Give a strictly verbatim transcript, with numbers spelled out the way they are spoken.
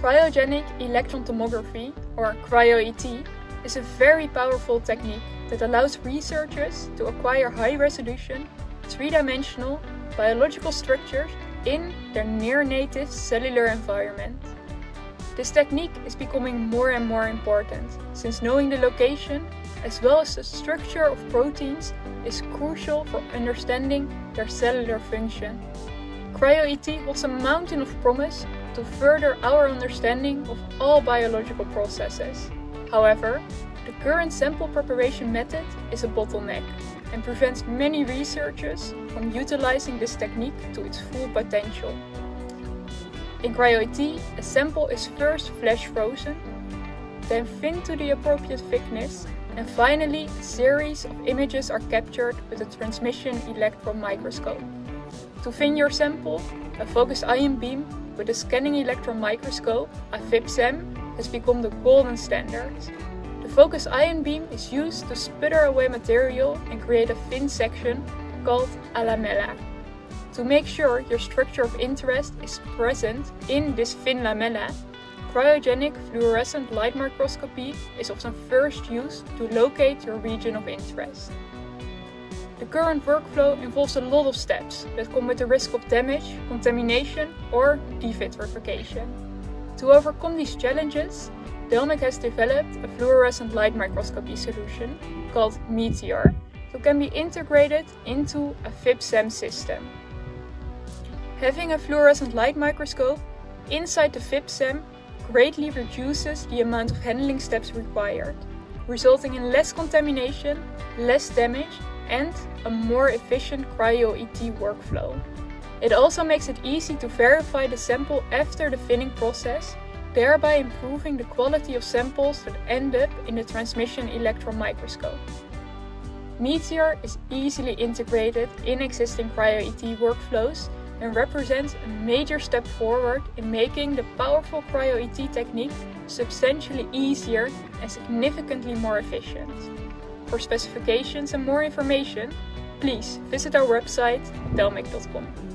Cryogenic electron tomography, or cryo-E T, is a very powerful technique that allows researchers to acquire high-resolution, three-dimensional biological structures in their near-native cellular environment. This technique is becoming more and more important, since knowing the location as well as the structure of proteins is crucial for understanding their cellular function. Cryo-E T holds a mountain of promise to further our understanding of all biological processes. However, the current sample preparation method is a bottleneck and prevents many researchers from utilizing this technique to its full potential. In cryo-E T, a sample is first flash frozen, then thinned to the appropriate thickness, and finally a series of images are captured with a transmission electron microscope. To thin your sample, a focused ion beam with a scanning electron microscope, a F I B S E M, has become the golden standard. The focused ion beam is used to sputter away material and create a thin section called a lamella. To make sure your structure of interest is present in this thin lamella, cryogenic fluorescent light microscopy is often first used to locate your region of interest. The current workflow involves a lot of steps that come with the risk of damage, contamination or devitrification. To overcome these challenges, Delmic has developed a fluorescent light microscopy solution called METEOR that can be integrated into a F I B S E M system. Having a fluorescent light microscope inside the F I B S E M greatly reduces the amount of handling steps required, resulting in less contamination, less damage and a more efficient cryo-E T workflow. It also makes it easy to verify the sample after the thinning process, thereby improving the quality of samples that end up in the transmission electron microscope. METEOR is easily integrated in existing cryo-E T workflows and represents a major step forward in making the powerful cryo-E T technique substantially easier and significantly more efficient. For specifications and more information, please visit our website delmic dot com.